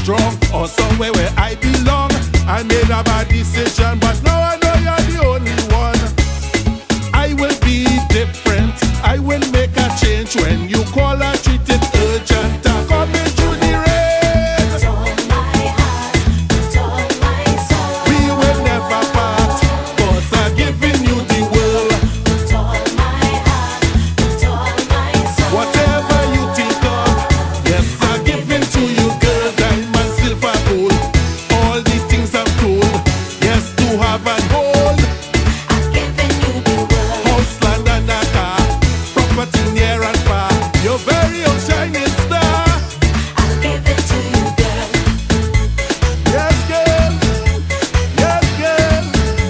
strong or somewhere where I belong. I made a bad decision, but now I know you're the only one. I will be different, I will make a change. When you call, I treat it urgent. I'm coming through the rain. With all my heart, with all my soul. We will never part, 'cause I'm giving you the world. With all my heart, with all my soul. Whatever you think of, yes, I'm giving to you, girl. Diamond, silver, gold, all the things I'm told, yes, to have and hold. I'm giving you the world. House, land and a car, property near and far, your very own shining star. I'll give it to you, girl. Yes, girl. Yes, girl.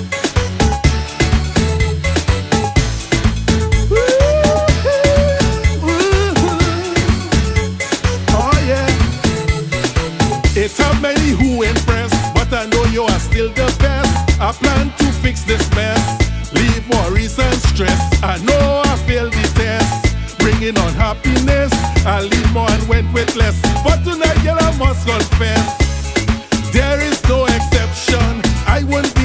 Oh, yeah. It's how many who impress, but I know you are still the best. I plan to fix this mess, leave worries and stress. I know I failed the test, bringing on happiness. I leave more and went with less, but tonight, girl, I must confess, there is no exception. I won't be